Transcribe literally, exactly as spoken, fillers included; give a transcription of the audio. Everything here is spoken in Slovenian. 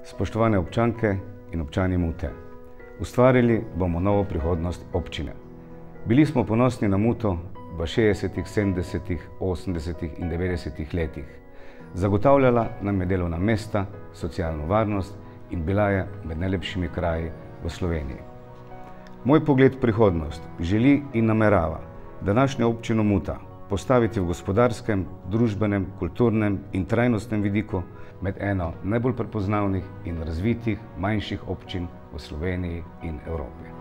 Spoštovane občanke in občani Mute, ustvarili bomo novo prihodnost občine. Bili smo ponosni na Muto v šestdesetih, sedemdesetih, osemdesetih in devetdesetih letih. Zagotavljala nam je delovna mesta, socialno varnost in bila je med najlepšimi kraji v Sloveniji. Moj pogled v prihodnost želi in namerava današnjo občino Muta postaviti v gospodarskem, družbenem, kulturnem in trajnostnem vidiku med eno najbolj prepoznavnih in razvitih manjših občin v Sloveniji in Evropi.